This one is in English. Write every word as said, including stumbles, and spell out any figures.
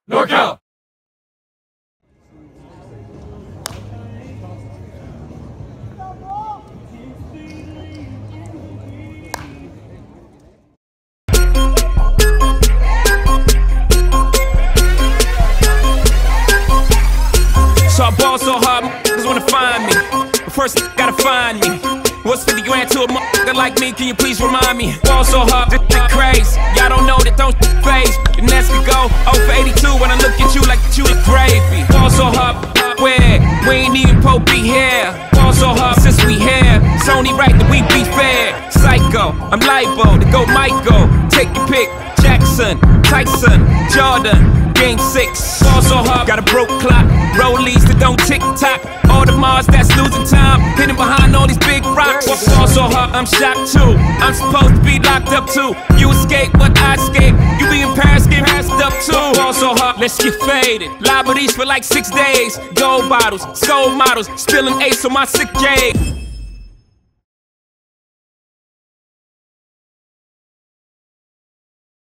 NorCal! So I ball so hard, motherfuckers wanna find me. But first, gotta find me. What's fifty grand to a motherfucker like me? Can you please remind me? Ball so hard, this shit crazy. Y'all don't know that don't phase. The Nets could go oh for eighty-two when I look at you like you the gravy. Ball so hard, where? We ain't even po be here. Ball so hard since we here. It's only right that we be fair. Psycho, I'm libo to go Michael. Take your pick. Jackson, Tyson, Jordan. Game six, ball so hard, got a broke clock. Rollies that don't tick tock. All the Mars that's losing time, hidden behind all these big rocks. Ball so hard, I'm shocked too. I'm supposed to be locked up too. You escape, but I escape. You be in Paris, get passed up too. Ball so hard, let's get faded. Liberties for like six days. Gold bottles, soul models, spilling ace on my sick day.